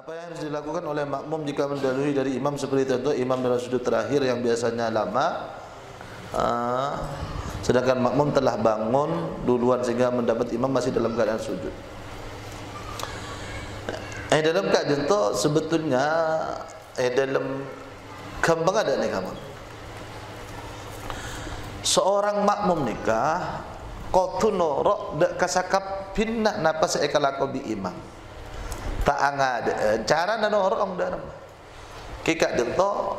Apa yang harus dilakukan oleh makmum jika mendahului dari imam seperti contoh imam dalam sujud terakhir yang biasanya lama, sedangkan makmum telah bangun duluan sehingga mendapat imam masih dalam keadaan sujud. Dalam keadaan itu sebetulnya dalam kembang ada nih kamu. Seorang makmum nikah kotuno rok dak kasakap pindah napa seekalako bi imam. Tak angad cara nano orang dalam kikak dento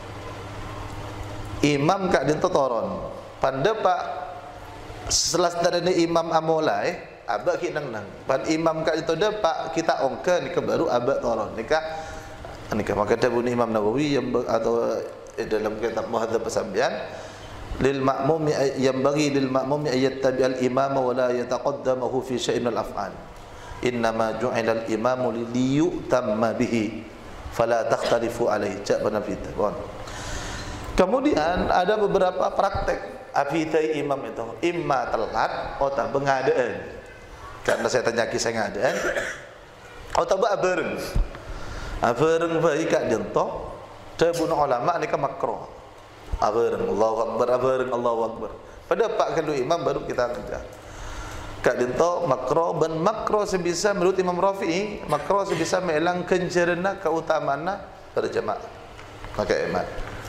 imam kak dento toron pande pak setelah dari imam amolai abak kinang nang pan imam kak dento depak kita ongke nikah baru abak toron nikah maka dabun Imam Nawawi yang atau dalam kitab Muhadzab As-Sabyan lil ma'mum yang bagi lil ma'mum ayattabi al imam wa la yataqaddamahu fi syai'in al af'al. Innama ju'ila al-imamu liyutamma bihi fala takhtalifu alaihi. Cak benafita. Kemudian ada beberapa praktek afitai imam itu imma telat atau bengadaan. Karena saya tanya kisah ngadaan atau bareng. Bareng bayi kak jento tabun ulama ni ka makruh. Bareng Allahu akbar bareng Allahu akbar. Pada pak kalau imam baru kita kerja. Kak dinto makro ben makro sebisa menurut Imam Rafi'i makro sebisa melang kencerna keutamaan berjamaah maka iman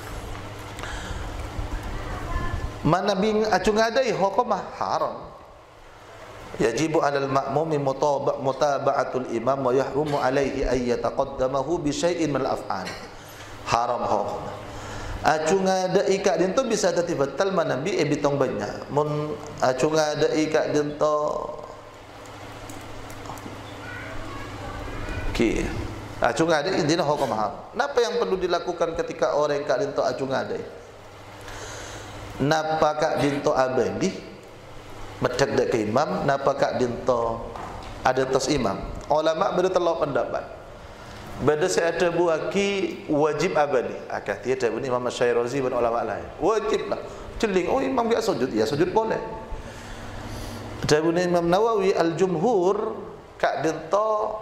mana bing acung adai hukumah haram yajibu 'alal ma'mumi mutaba'atul imam wa yahrumu 'alaihi ay yataqaddamahu bi syai'in min al-af'al haram hukumah acung ada ikak dinto bisa tati batal manabi bitong banyak mun acung ada ikak dinto ki acung ada intinya hukum haram. Napa yang perlu dilakukan ketika orang kak dinto acung ada napa kak dinto abadi medek dek ke imam napa kak dinto ada tos imam ulama bertelur pendapat. Bada saya ada buaki wajib abadi. Akad dia ada Imam Syairozi dan ulama lain. Wajiblah. Celing oh imam biasa sujud, ya sujud boleh. Ada Imam Nawawi al-jumhur kak dento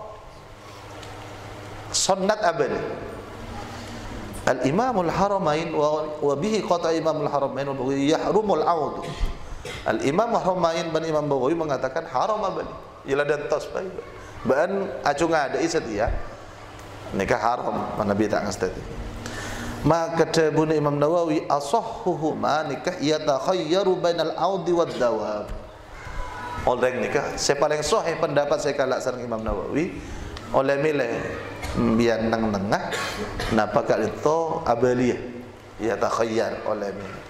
sunnat abadi. Al-Imamul Haramain wa bihi qata Imamul Haramain wa bihi yahrumul aud. Al-Imam Haramain dan Imam Bawawi mengatakan haram abadi. Ialah dan tasbih. Ban acung ada setia nikah haram Nabi tak ngasih. Maka tabun Imam Nawawi asahhuhuma nikah yatakhayyaru bainal audi wad dawab. Orang nikah sepaling sahih pendapat saya kalak sareng Imam Nawawi oleh milih biar nang nengah napa kak itu abaliyah yatakhayyar oleh milih